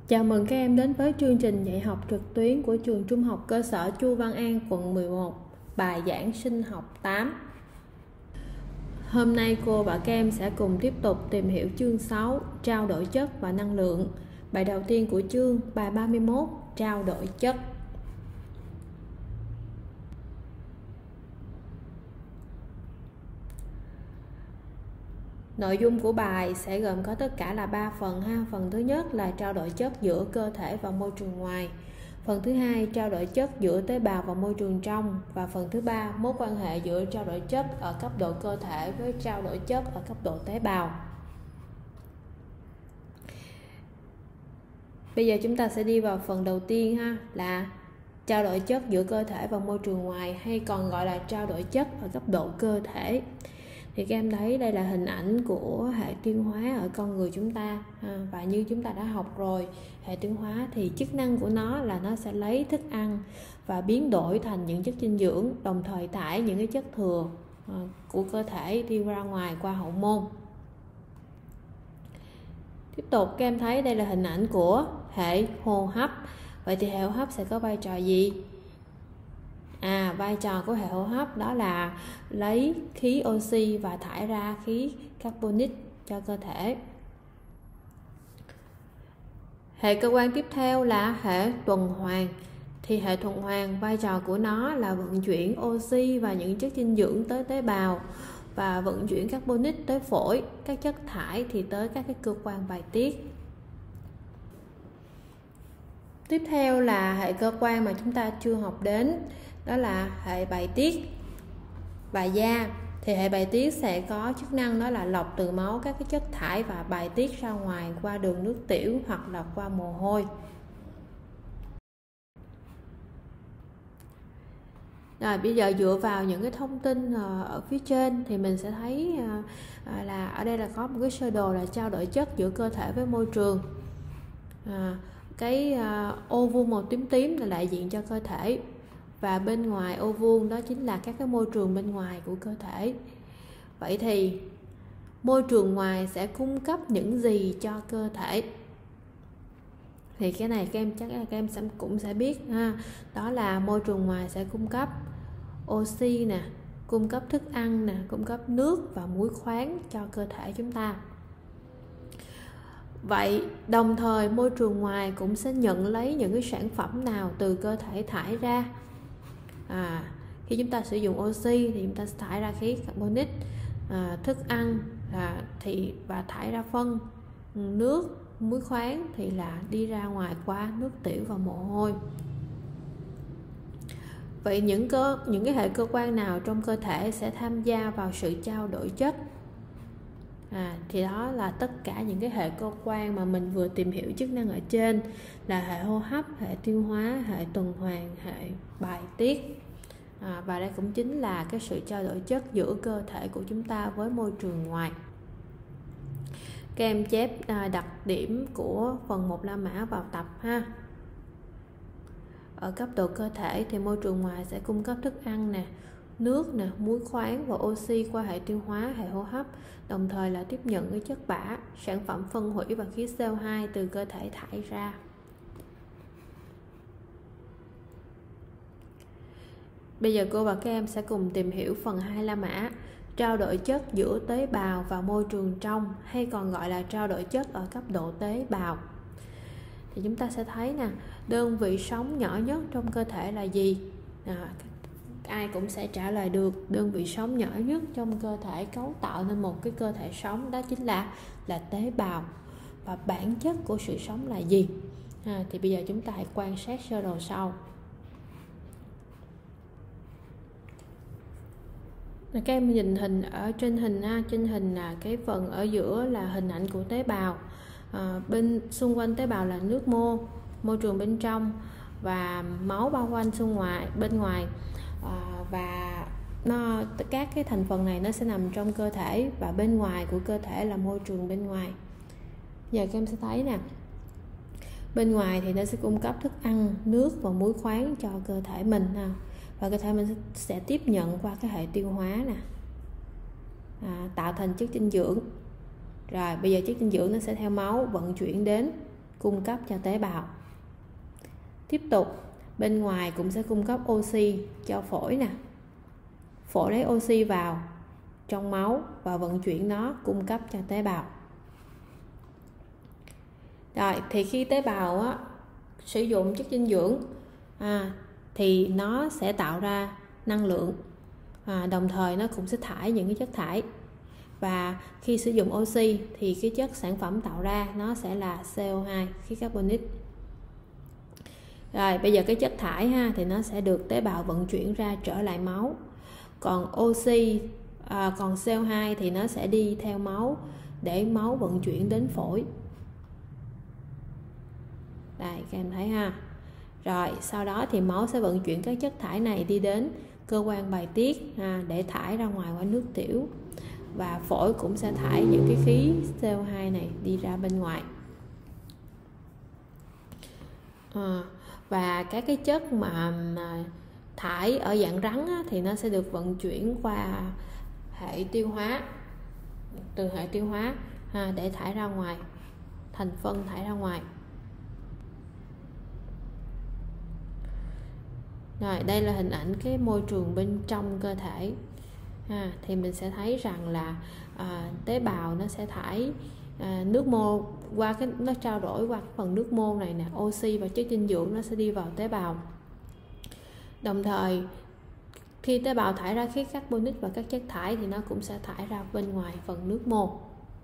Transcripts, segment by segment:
Chào mừng các em đến với chương trình dạy học trực tuyến của trường Trung học cơ sở Chu Văn An, quận 11, bài giảng sinh học 8. Hôm nay cô và các em sẽ cùng tiếp tục tìm hiểu chương 6, trao đổi chất và năng lượng. Bài đầu tiên của chương, bài 31, trao đổi chất. Nội dung của bài sẽ gồm có tất cả là 3 phần ha. Phần thứ nhất là trao đổi chất giữa cơ thể và môi trường ngoài. Phần thứ hai, trao đổi chất giữa tế bào và môi trường trong. Và phần thứ ba, mối quan hệ giữa trao đổi chất ở cấp độ cơ thể với trao đổi chất ở cấp độ tế bào. Bây giờ chúng ta sẽ đi vào phần đầu tiên ha, là trao đổi chất giữa cơ thể và môi trường ngoài, hay còn gọi là trao đổi chất ở cấp độ cơ thể. Thì các em thấy đây là hình ảnh của hệ tiêu hóa ở con người chúng ta và như chúng ta đã học rồi, hệ tiêu hóa thì chức năng của nó là nó sẽ lấy thức ăn và biến đổi thành những chất dinh dưỡng, đồng thời thải những cái chất thừa của cơ thể đi ra ngoài qua hậu môn. Tiếp tục các em thấy đây là hình ảnh của hệ hô hấp. Vậy thì hệ hô hấp sẽ có vai trò gì? Vai trò của hệ hô hấp đó là lấy khí oxy và thải ra khí carbonic cho cơ thể. Hệ cơ quan tiếp theo là hệ tuần hoàn. Thì hệ tuần hoàn vai trò của nó là vận chuyển oxy và những chất dinh dưỡng tới tế bào và vận chuyển carbonic tới phổi, các chất thải thì tới các cái cơ quan bài tiết. Tiếp theo là hệ cơ quan mà chúng ta chưa học đến, đó là hệ bài tiết và da. Thì hệ bài tiết sẽ có chức năng đó là lọc từ máu các cái chất thải và bài tiết ra ngoài qua đường nước tiểu hoặc là qua mồ hôi. Rồi bây giờ dựa vào những cái thông tin ở phía trên thì mình sẽ thấy là ở đây là có một cái sơ đồ là trao đổi chất giữa cơ thể với môi trường. Cái ô vuông màu tím tím là đại diện cho cơ thể, và bên ngoài ô vuông đó chính là các cái môi trường bên ngoài của cơ thể. Vậy thì môi trường ngoài sẽ cung cấp những gì cho cơ thể? Thì cái này các em cũng sẽ biết ha. Đó là môi trường ngoài sẽ cung cấp oxy nè, cung cấp thức ăn nè, cung cấp nước và muối khoáng cho cơ thể chúng ta. Vậy đồng thời môi trường ngoài cũng sẽ nhận lấy những cái sản phẩm nào từ cơ thể thải ra? Khi chúng ta sử dụng oxy thì chúng ta sẽ thải ra khí carbonic, thức ăn và thải ra phân, nước, muối khoáng thì là đi ra ngoài qua nước tiểu và mồ hôi. Vậy những cái hệ cơ quan nào trong cơ thể sẽ tham gia vào sự trao đổi chất? Thì đó là tất cả những cái hệ cơ quan mà mình vừa tìm hiểu chức năng ở trên, là hệ hô hấp, hệ tiêu hóa, hệ tuần hoàn, hệ bài tiết. Và đây cũng chính là cái sự trao đổi chất giữa cơ thể của chúng ta với môi trường ngoài. Các em chép đặc điểm của phần 1 la mã vào tập ha. Ở cấp độ cơ thể thì môi trường ngoài sẽ cung cấp thức ăn nè, nước nè, muối khoáng và oxy qua hệ tiêu hóa, hệ hô hấp, đồng thời là tiếp nhận cái chất bã, sản phẩm phân hủy và khí CO2 từ cơ thể thải ra. Bây giờ cô và các em sẽ cùng tìm hiểu phần 2 la mã, trao đổi chất giữa tế bào và môi trường trong, hay còn gọi là trao đổi chất ở cấp độ tế bào. Thì chúng ta sẽ thấy nè, đơn vị sống nhỏ nhất trong cơ thể là gì? Ai cũng sẽ trả lời được. Đơn vị sống nhỏ nhất trong cơ thể cấu tạo nên một cái cơ thể sống, đó chính là tế bào. Và bản chất của sự sống là gì? Thì bây giờ chúng ta hãy quan sát sơ đồ sau. Các em nhìn hình ở trên hình trên hình là cái phần ở giữa là hình ảnh của tế bào. Bên xung quanh tế bào là nước môi trường bên trong và máu bao quanh bên ngoài, và các cái thành phần này nó sẽ nằm trong cơ thể, và bên ngoài của cơ thể là môi trường bên ngoài. Giờ các em sẽ thấy nè, bên ngoài thì nó sẽ cung cấp thức ăn, nước và muối khoáng cho cơ thể mình và cơ thể mình sẽ tiếp nhận qua cái hệ tiêu hóa nè, tạo thành chất dinh dưỡng. Rồi bây giờ chất dinh dưỡng nó sẽ theo máu vận chuyển đến cung cấp cho tế bào. Tiếp tục, bên ngoài cũng sẽ cung cấp oxy cho phổi nè. Phổi lấy oxy vào trong máu và vận chuyển nó cung cấp cho tế bào. Rồi, thì khi tế bào sử dụng chất dinh dưỡng thì nó sẽ tạo ra năng lượng, đồng thời nó cũng sẽ thải những cái chất thải. Và khi sử dụng oxy thì cái chất sản phẩm tạo ra nó sẽ là CO2, khí carbonic. Rồi bây giờ cái chất thải thì nó sẽ được tế bào vận chuyển ra trở lại máu. Còn còn CO2 thì nó sẽ đi theo máu để máu vận chuyển đến phổi. Đây các em thấy ha. Rồi sau đó thì máu sẽ vận chuyển các chất thải này đi đến cơ quan bài tiết để thải ra ngoài qua nước tiểu. Và phổi cũng sẽ thải những cái khí CO2 này đi ra bên ngoài. Và các cái chất mà thải ở dạng rắn thì nó sẽ được vận chuyển qua hệ tiêu hóa, từ hệ tiêu hóa để thải ra ngoài, thành phân thải ra ngoài. Rồi đây là hình ảnh cái môi trường bên trong cơ thể. Thì mình sẽ thấy rằng là tế bào nó sẽ thải nước mô qua nó trao đổi qua cái phần nước mô này nè, oxy và chất dinh dưỡng nó sẽ đi vào tế bào. Đồng thời khi tế bào thải ra khí carbonic và các chất thải thì nó cũng sẽ thải ra bên ngoài phần nước mô.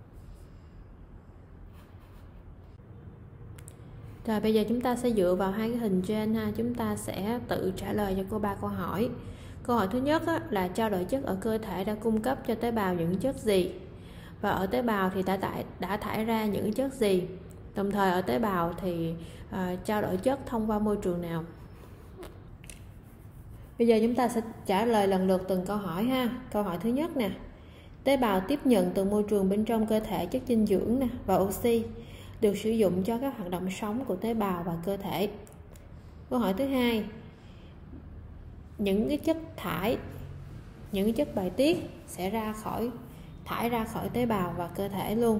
Rồi bây giờ chúng ta sẽ dựa vào hai cái hình trên chúng ta sẽ tự trả lời cho cô 3 câu hỏi. Câu hỏi thứ nhất là trao đổi chất ở cơ thể đã cung cấp cho tế bào những chất gì? Và ở tế bào thì đã thải ra những chất gì? Đồng thời ở tế bào thì trao đổi chất thông qua môi trường nào? Bây giờ chúng ta sẽ trả lời lần lượt từng câu hỏi ha. Câu hỏi thứ nhất nè. Tế bào tiếp nhận từ môi trường bên trong cơ thể chất dinh dưỡng và oxy được sử dụng cho các hoạt động sống của tế bào và cơ thể. Câu hỏi thứ hai. Những cái chất thải, những cái chất bài tiết sẽ thải ra khỏi tế bào và cơ thể luôn.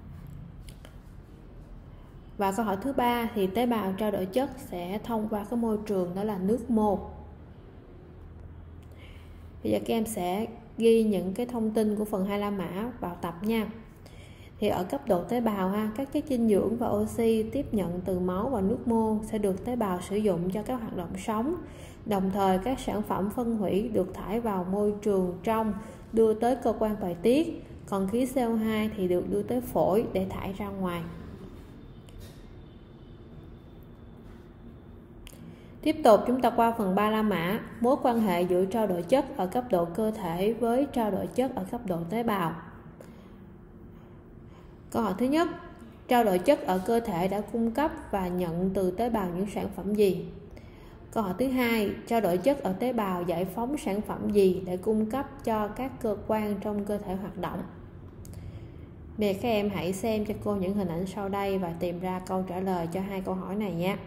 Và câu hỏi thứ ba thì tế bào trao đổi chất sẽ thông qua cái môi trường đó là nước mô. Bây giờ các em sẽ ghi những cái thông tin của phần 25 mã vào tập nha. Thì ở cấp độ tế bào các chất dinh dưỡng và oxy tiếp nhận từ máu và nước mô sẽ được tế bào sử dụng cho các hoạt động sống. Đồng thời các sản phẩm phân hủy được thải vào môi trường trong đưa tới cơ quan bài tiết, còn khí CO2 thì được đưa tới phổi để thải ra ngoài. Tiếp tục chúng ta qua phần 35 mã, mối quan hệ giữa trao đổi chất ở cấp độ cơ thể với trao đổi chất ở cấp độ tế bào. Câu hỏi thứ nhất, trao đổi chất ở cơ thể đã cung cấp và nhận từ tế bào những sản phẩm gì? Câu hỏi thứ hai, trao đổi chất ở tế bào giải phóng sản phẩm gì để cung cấp cho các cơ quan trong cơ thể hoạt động? Bây giờ các em hãy xem cho cô những hình ảnh sau đây và tìm ra câu trả lời cho hai câu hỏi này nhé.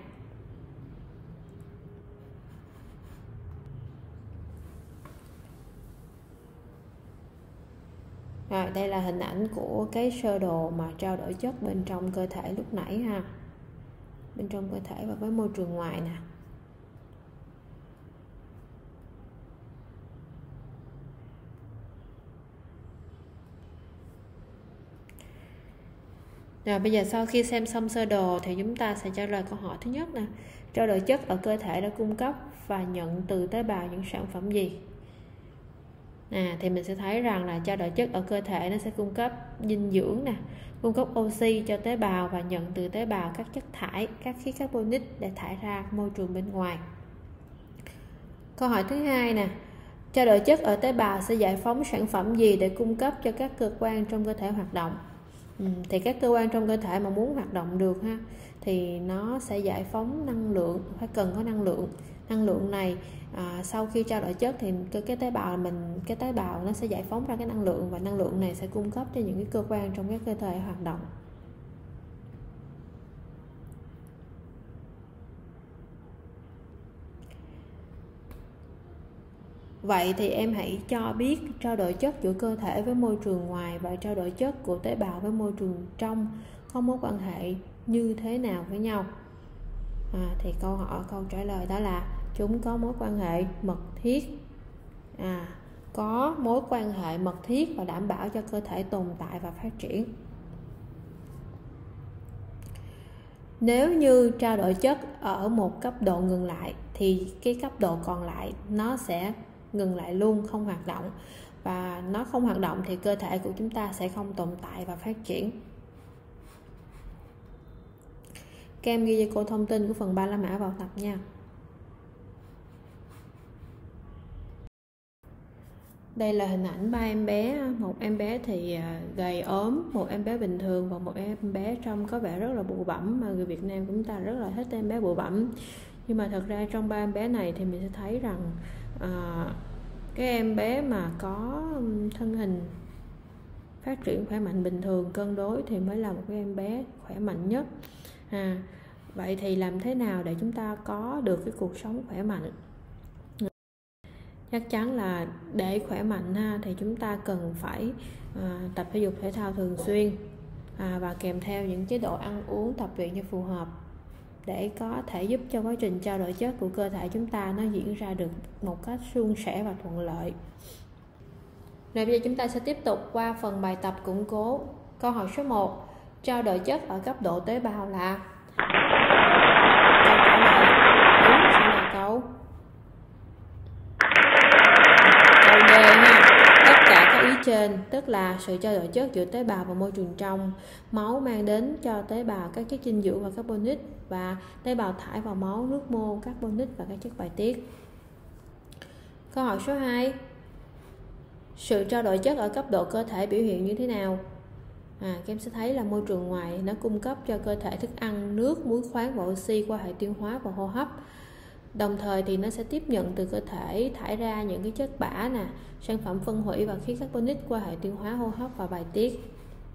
Rồi, đây là hình ảnh của cái sơ đồ mà trao đổi chất bên trong cơ thể lúc nãy ha. Bên trong cơ thể và với môi trường ngoài nè. Rồi bây giờ sau khi xem xong sơ đồ thì chúng ta sẽ trả lời câu hỏi thứ nhất nè. Trao đổi chất ở cơ thể đã cung cấp và nhận từ tế bào những sản phẩm gì? Thì mình sẽ thấy rằng là trao đổi chất ở cơ thể nó sẽ cung cấp dinh dưỡng nè, cung cấp oxy cho tế bào và nhận từ tế bào các chất thải, các khí carbonic để thải ra môi trường bên ngoài. Câu hỏi thứ hai nè, trao đổi chất ở tế bào sẽ giải phóng sản phẩm gì để cung cấp cho các cơ quan trong cơ thể hoạt động? Thì các cơ quan trong cơ thể mà muốn hoạt động được thì nó sẽ giải phóng năng lượng, phải cần có năng lượng. Năng lượng này sau khi trao đổi chất thì cái tế bào nó sẽ giải phóng ra cái năng lượng, và năng lượng này sẽ cung cấp cho những cái cơ quan trong các cơ thể hoạt động. Vậy thì em hãy cho biết trao đổi chất giữa cơ thể với môi trường ngoài và trao đổi chất của tế bào với môi trường trong có mối quan hệ như thế nào với nhau? Thì câu trả lời đó là chúng có mối quan hệ mật thiết, có mối quan hệ mật thiết và đảm bảo cho cơ thể tồn tại và phát triển. Nếu như trao đổi chất ở một cấp độ ngừng lại thì cái cấp độ còn lại nó sẽ ngừng lại luôn, không hoạt động, và nó không hoạt động thì cơ thể của chúng ta sẽ không tồn tại và phát triển. Các em ghi cho cô thông tin của phần 3 la mã vào tập nha. Đây là hình ảnh 3 em bé. Một em bé thì gầy ốm, một em bé bình thường và một em bé trông có vẻ rất là bụ bẫm, mà người Việt Nam của chúng ta rất là thích em bé bụ bẫm. Nhưng mà thật ra trong 3 em bé này thì mình sẽ thấy rằng cái em bé mà có thân hình phát triển khỏe mạnh bình thường cân đối thì mới là một cái em bé khỏe mạnh nhất. Vậy thì làm thế nào để chúng ta có được cái cuộc sống khỏe mạnh? Chắc chắn là để khỏe mạnh thì chúng ta cần phải tập thể dục thể thao thường xuyên và kèm theo những chế độ ăn uống tập luyện cho phù hợp, để có thể giúp cho quá trình trao đổi chất của cơ thể chúng ta nó diễn ra được một cách suôn sẻ và thuận lợi. Rồi bây giờ chúng ta sẽ tiếp tục qua phần bài tập củng cố. Câu hỏi số 1. Trao đổi chất ở cấp độ tế bào là? Câu trả lời đúng sẽ là câu D nha. Tất cả các ý trên, tức là sự trao đổi chất giữa tế bào và môi trường trong máu mang đến cho tế bào các chất dinh dưỡng và carbonic, và tế bào thải vào máu nước mô, carbonic và các chất bài tiết. Câu hỏi số 2. Sự trao đổi chất ở cấp độ cơ thể biểu hiện như thế nào? Các em sẽ thấy là môi trường ngoài nó cung cấp cho cơ thể thức ăn, nước, muối khoáng và oxy qua hệ tiêu hóa và hô hấp. Đồng thời thì nó sẽ tiếp nhận từ cơ thể thải ra những cái chất bã sản phẩm phân hủy và khí carbonic qua hệ tiêu hóa, hô hấp và bài tiết.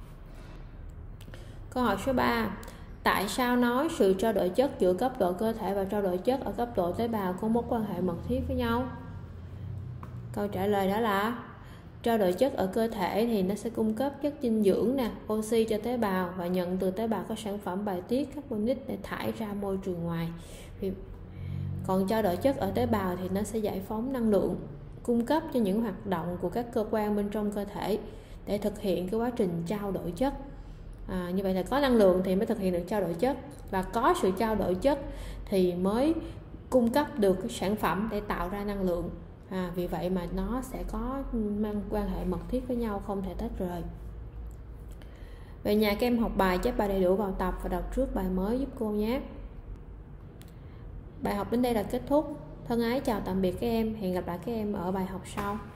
Câu hỏi số 3. Tại sao nói sự trao đổi chất giữa cấp độ cơ thể và trao đổi chất ở cấp độ tế bào có mối quan hệ mật thiết với nhau? Câu trả lời đó là trao đổi chất ở cơ thể thì nó sẽ cung cấp chất dinh dưỡng oxy cho tế bào và nhận từ tế bào các sản phẩm bài tiết carbonic để thải ra môi trường ngoài. Còn trao đổi chất ở tế bào thì nó sẽ giải phóng năng lượng, cung cấp cho những hoạt động của các cơ quan bên trong cơ thể để thực hiện cái quá trình trao đổi chất. Như vậy là có năng lượng thì mới thực hiện được trao đổi chất, và có sự trao đổi chất thì mới cung cấp được cái sản phẩm để tạo ra năng lượng. Vì vậy mà nó sẽ có mang quan hệ mật thiết với nhau, không thể tách rời. Về nhà các em học bài, chép bài đầy đủ vào tập và đọc trước bài mới giúp cô nhé. Bài học đến đây là kết thúc. Thân ái chào tạm biệt các em. Hẹn gặp lại các em ở bài học sau.